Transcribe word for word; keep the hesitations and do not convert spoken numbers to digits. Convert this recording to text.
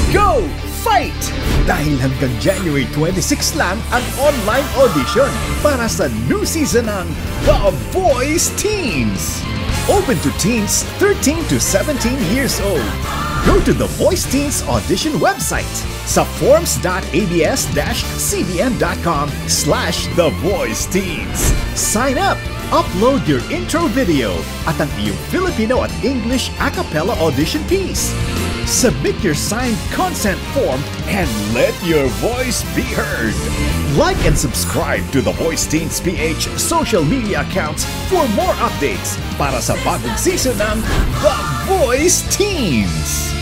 Go! Fight! Dahil hanggang January twenty-sixth lang ang online audition para sa new season ng The Voice Teens. Open to teens thirteen to seventeen years old. Go to the Voice Teens audition website sa forms.abs-cbn.com slash The Voice Teens. Sign up! Upload your intro video at ang iyong Filipino at English a cappella audition piece. Submit your signed consent form and let your voice be heard. Like and subscribe to the Voice Teens P H social media accounts for more updates para sa bagong season ng The Voice Teens.